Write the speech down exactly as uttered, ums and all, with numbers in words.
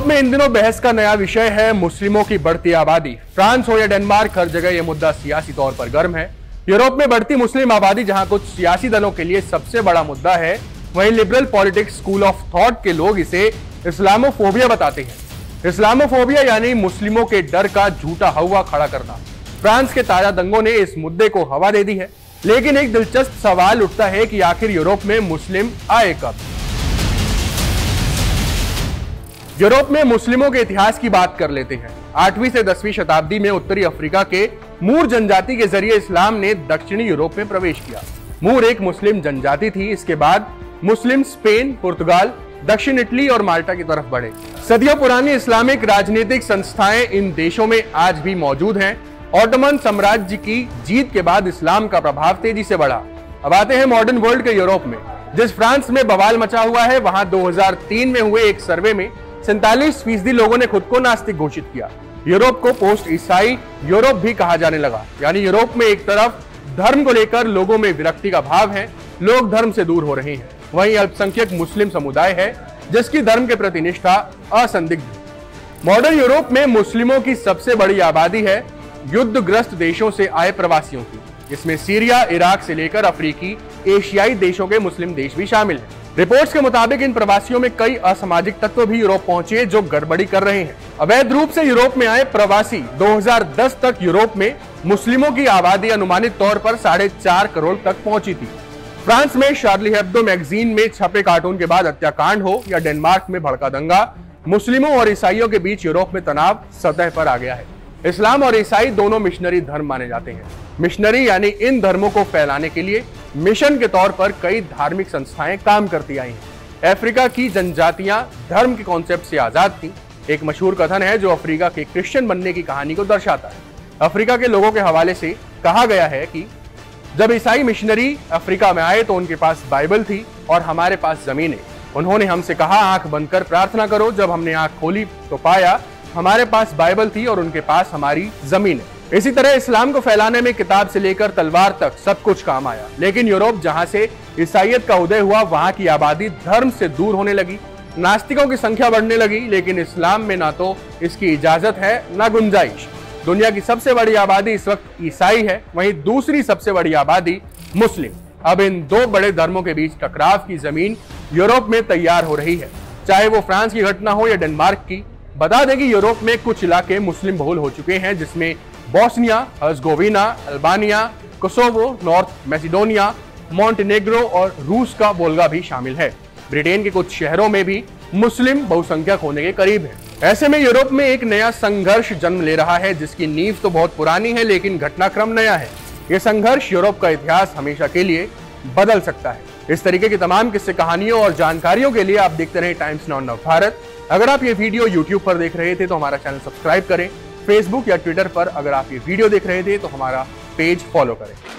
Europe में इन दिनों बहस का नया विषय है मुस्लिमों की बढ़ती आबादी। फ्रांस हो या डेनमार्क, हर जगह यह मुद्दा सियासी तौर पर गर्म है। यूरोप में बढ़ती मुस्लिम आबादी जहां कुछ सियासी दलों के लिए सबसे बड़ा मुद्दा है, वहीं liberal politics school of thought के लोग इसे इस्लामोफोबिया बताते हैं। इस्लामोफोबिया यानी मुस्लिमों के डर का झूठा हवा खड़ा करना। फ्रांस के ताजा दंगों ने इस मुद्दे को हवा दे दी है, लेकिन एक दिलचस्प सवाल उठता है कि आखिर यूरोप में मुस्लिम आए कब। यूरोप में मुस्लिमों के इतिहास की बात कर लेते हैं। आठवीं से दसवीं शताब्दी में उत्तरी अफ्रीका के मूर जनजाति के जरिए इस्लाम ने दक्षिणी यूरोप में प्रवेश किया। मूर एक मुस्लिम जनजाति थी। इसके बाद मुस्लिम स्पेन, पुर्तगाल, दक्षिण इटली और माल्टा की तरफ बढ़े। सदियों पुरानी इस्लामिक राजनीतिक संस्थाएं इन देशों में आज भी मौजूद हैं। ऑटोमन साम्राज्य की जीत के बाद इस्लाम का प्रभाव तेजी से बढ़ा। अब आते हैं मॉडर्न वर्ल्ड के यूरोप में। जिस फ्रांस में बवाल मचा हुआ है, वहां दो हज़ार तीन में हुए एक सर्वे में सैंतालीस फीसदी लोगों ने खुद को नास्तिक घोषित किया। यूरोप को पोस्ट ईसाई यूरोप भी कहा जाने लगा। यानी यूरोप में एक तरफ धर्म को लेकर लोगों में विरक्ति का भाव है, लोग धर्म से दूर हो रहे हैं। वहीं अल्पसंख्यक मुस्लिम समुदाय है जिसकी धर्म के प्रति निष्ठा असंदिग्ध है। मॉडर्न यूरोप में मुस्लिमों की सबसे बड़ी आबादी है युद्धग्रस्त देशों से आए प्रवासियों की। इसमें सीरिया, इराक से लेकर अफ्रीकी, एशियाई देशों के मुस्लिम देश भी शामिल हैं। रिपोर्ट्स के मुताबिक इन प्रवासियों में कई असामाजिक तत्व भी यूरोप पहुंचे जो गड़बड़ी कर रहे हैं। अवैध रूप से यूरोप में आए प्रवासी दो हज़ार दस तक यूरोप में मुस्लिमों की आबादी अनुमानित तौर पर साढ़े चार करोड़ तक पहुंची थी। फ्रांस में शार्ली हेब्दो मैगजीन में छपे कार्टून के बाद हत्याकांड हो या डेनमार्क में भड़का दंगा, मुस्लिमों और ईसाइयों के बीच यूरोप में तनाव सतह पर आ गया है। इस्लाम और ईसाई दोनों मिशनरी धर्म माने जाते हैं। मिशनरी यानी इन धर्मों को फैलाने के लिए मिशन के तौर पर कई धार्मिक संस्थाएं काम करती आई हैं। अफ्रीका की जनजातियां धर्म के कॉन्सेप्ट से आजाद थीं। एक मशहूर कथन है जो अफ्रीका के क्रिश्चियन बनने की कहानी को दर्शाता है। अफ्रीका के लोगों के हवाले से कहा गया है कि जब ईसाई मिशनरी अफ्रीका में आए तो उनके पास बाइबल थी और हमारे पास जमीनें। उन्होंने हमसे कहा, आंख बंद कर प्रार्थना करो। जब हमने आंख खोली तो पाया हमारे पास बाइबल थी और उनके पास हमारी जमीन है। इसी तरह इस्लाम को फैलाने में किताब से लेकर तलवार तक सब कुछ काम आया। लेकिन यूरोप जहां से ईसाईयत का उदय हुआ, वहां की आबादी धर्म से दूर होने लगी, नास्तिकों की संख्या बढ़ने लगी। लेकिन इस्लाम में ना तो इसकी इजाजत है ना गुंजाइश। दुनिया की सबसे बड़ी आबादी इस वक्त ईसाई है, वहीं दूसरी सबसे बड़ी आबादी मुस्लिम। अब इन दो बड़े धर्मों के बीच टकराव की जमीन यूरोप में तैयार हो रही है, चाहे वो फ्रांस की घटना हो या डेनमार्क की। बता दें कि यूरोप में कुछ इलाके मुस्लिम बहुल हो चुके हैं, जिसमें Bosnia, Herzegovina, Albania, Kosovo, North Macedonia, Montenegro और रूस का वोल्गा भी शामिल है। ब्रिटेन के कुछ शहरों में भी मुस्लिम बहुसंख्यक होने के करीब है। ऐसे में यूरोप में एक नया संघर्ष जन्म ले रहा है, जिसकी नींव तो बहुत पुरानी है लेकिन घटनाक्रम नया है। यह संघर्ष यूरोप का इतिहास हमेशा के लिए बदल सकता है। इस तरीके की तमाम किस्से कहानियों और जानकारियों के लिए आप देखते रहे टाइम्स नाउ नवभारत। अगर आप ये वीडियो यूट्यूब पर देख रहे थे तो हमारा चैनल सब्सक्राइब करें। फेसबुक या ट्विटर पर अगर आप ये वीडियो देख रहे थे तो हमारा पेज फॉलो करें।